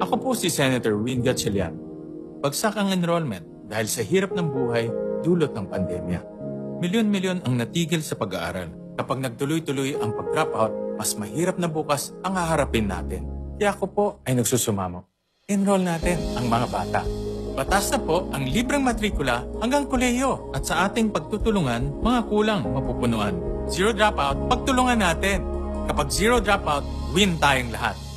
Ako po si Senator Win Gatchalian. Bagsak ang enrollment dahil sa hirap ng buhay dulot ng pandemya. Milyon-milyon ang natigil sa pag-aaral. Kapag nagtuloy-tuloy ang pag-drop out, mas mahirap na bukas ang haharapin natin. Kaya ako po ay nagsusumamo. Enroll natin ang mga bata. Batas na po ang libreng matrikula hanggang kolehiyo at sa ating pagtutulungan, mga kulang mapupunuan. Zero dropout, pagtulungan natin. Kapag zero dropout, win tayong lahat.